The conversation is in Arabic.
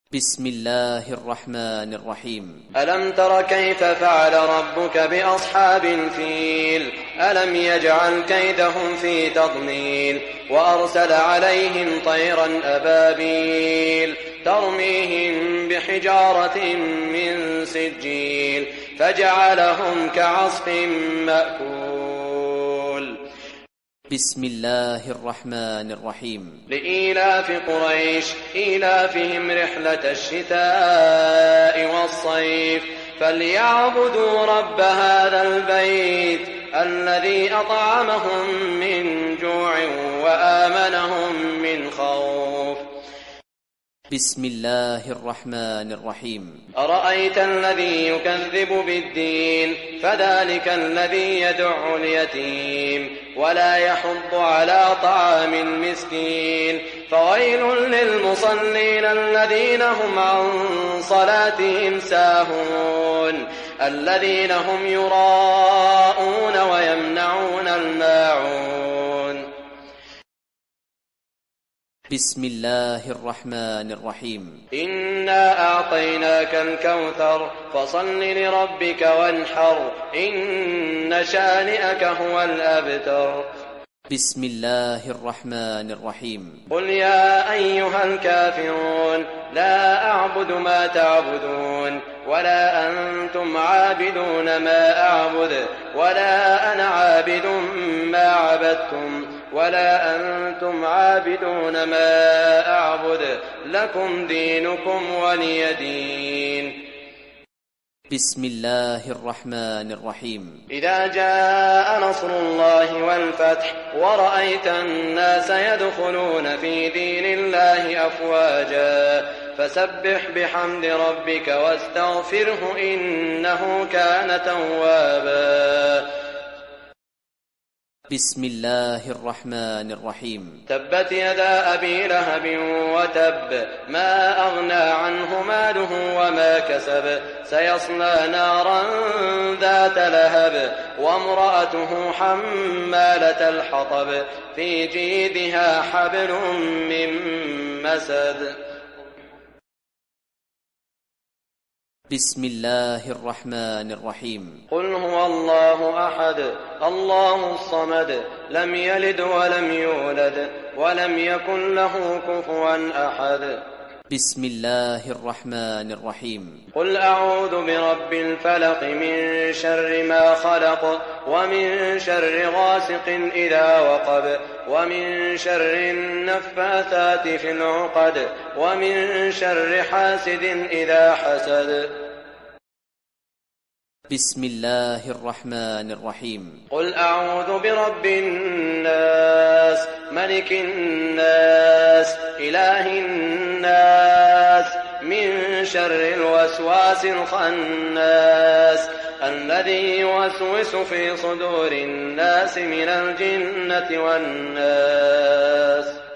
بسم الله الرحمن الرحيم. ألم تر كيف فعل ربك بأصحاب الفيل ألم يجعل كيدهم في تضليل وأرسل عليهم طيرا أبابيل ترميهم بحجارة من سجيل فجعلهم كعصف مأكول. بسم الله الرحمن الرحيم. لإيلاف قريش إيلافهم رحلة الشتاء والصيف فليعبدوا رب هذا البيت الذي أطعمهم من جوع وآمنهم من خوف. بسم الله الرحمن الرحيم. أرأيت الذي يكذب بالدين فذلك الذي يدع اليتيم ولا يحض على طعام المسكين فويل للمصلين الذين هم عن صلاتهم ساهون الذين هم يراءون ويمنعون الماعون. بسم الله الرحمن الرحيم. إنا أعطيناك الكوثر فصل لربك وانحر إن شانئك هو الأبتر. بسم الله الرحمن الرحيم. قل يا أيها الكافرون لا أعبد ما تعبدون ولا أنتم عابدون ما أعبد ولا أنا عابد ما عبدتم ولا أنتم عابدون ما أعبد لكم دينكم ولي دين. بسم الله الرحمن الرحيم. إذا جاء نصر الله والفتح ورأيت الناس يدخلون في دين الله أفواجا فسبح بحمد ربك واستغفره إنه كان توابا. بسم الله الرحمن الرحيم. تبت يدا أبي لهب وتب ما أغنى عنه ماله وما كسب سيصلى نارا ذات لهب وامرأته حمالة الحطب في جيدها حبل من مسد. بسم الله الرحمن الرحيم. قل هو الله أحد الله الصمد لم يلد ولم يولد ولم يكن له كفوا أحد. بسم الله الرحمن الرحيم. قل أعوذ برب الفلق من شر ما خلق ومن شر غاسق إذا وقب ومن شر النفاثات في العقد ومن شر حاسد إذا حسد. بسم الله الرحمن الرحيم. قل أعوذ برب الناس ملك الناس إله الناس من شر الوسواس الخناس الذي يوسوس في صدور الناس من الجنة والناس.